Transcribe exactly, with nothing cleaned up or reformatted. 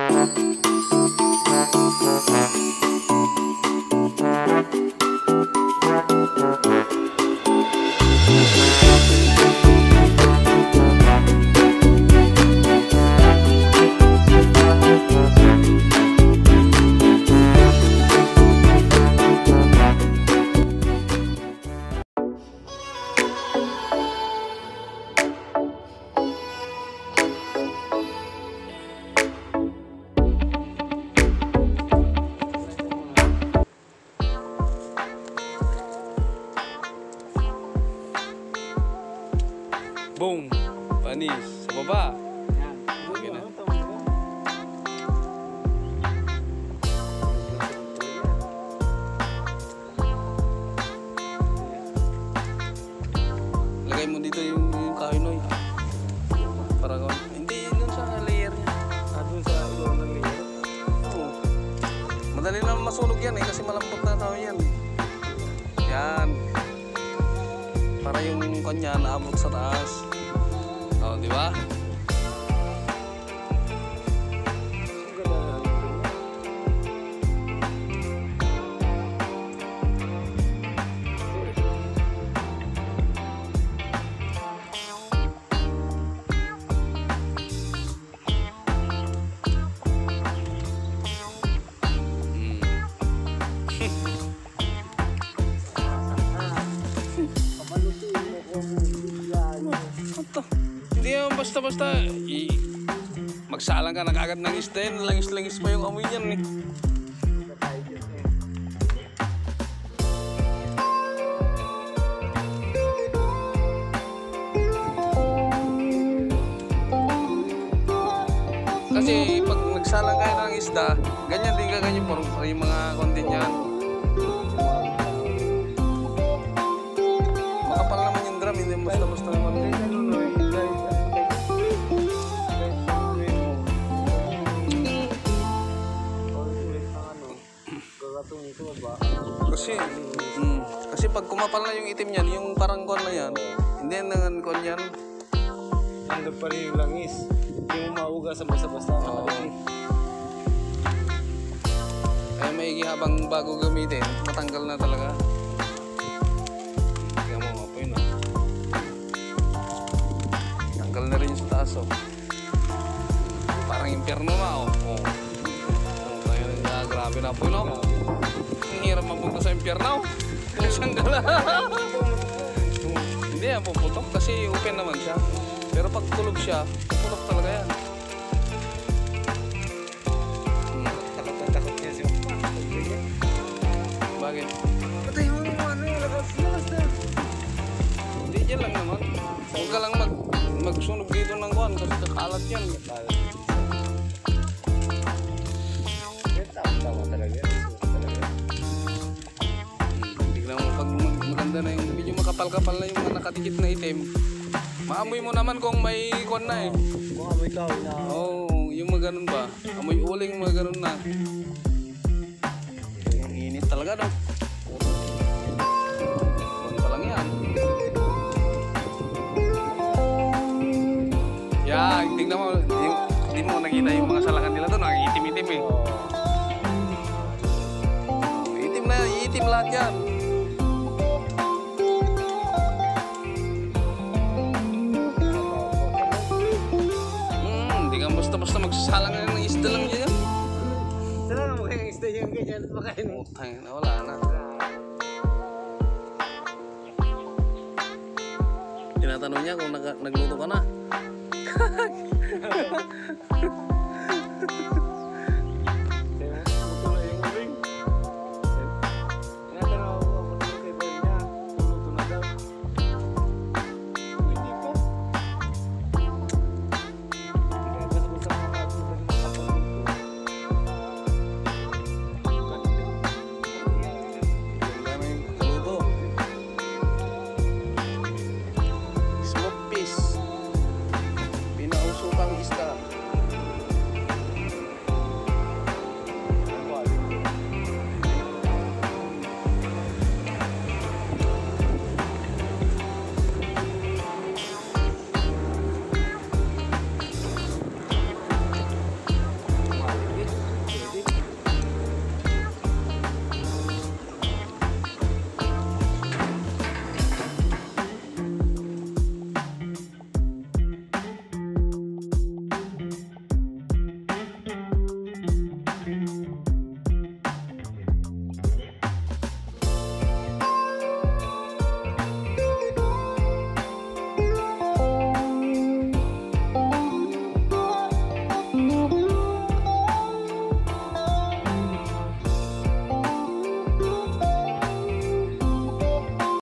Boom! Panis. Sa baba. Okay na. Lagay mo dito yung, yung kahinoy. Para ko. Hindi, dun sa layer niya. Ah, dun sa loob ng layer? Oo. Madali na masunog yan eh. Kasi malambot na tao yan. Yan. Para yung kanya naabot sa taas. Oh, di ba? Hindi yan basta-basta i magsalang ka na kagad ng isda yan, langis-langis pa yung amoy niyan eh. Kasi pag nagsalang kayo ng isda, ganyan din ka ganyan po yung mga content yan. Makapal naman yung drum, hindi basta-basta naman. Kasi, mm, kasi pag kumapal na yung itim niyan, yung parang kon na yan, hindi yan kon yan. Nandun pa rin yung langis. Hindi mo mauga sa basta-basta. Oo. Kaya maigi habang bago gamitin, matanggal na talaga. Tingnan mo, apoy na. Tanggal na rin yung sa taas, oh. Parang impyerno na, oh. Oh. Oh, grabe na apoy na, oh. Ang hirap mapunta sa impyerno. Pusang gala. Hindi yan puputok kasi open naman siya. Pero pag tulog siya, puputok talaga yan. Hmm. Takot na takot niya siya. Bakit? Patay mo naman ano yung lakas na. Hindi dyan lang naman. Huwag ka lang mag, magsunog dito ng kuhan kasi kakalat yan. Tama talaga. Tignan mo pag maganda na yung medyo makapal-kapal na yung mga nakadikit na itim. Maamoy mo naman kung may kon na eh. Kung amoy kahoy na. Oo, oh, yung mga ganun ba? Amoy uling, mga ganun na. Ang init talaga no? Kon pa lang yan. Yeah, tignan mo. Hindi mo nakita yung mga salakan nila doon. Nakiitim-itim eh. Itim na, itim lahat yan. Basta-basta magsasalang na ng isda lang dyan. Saan na mo kayang isda yung ganyan at makain? Utang na, wala na. Tinatanong niya kung nag nagluto ka na.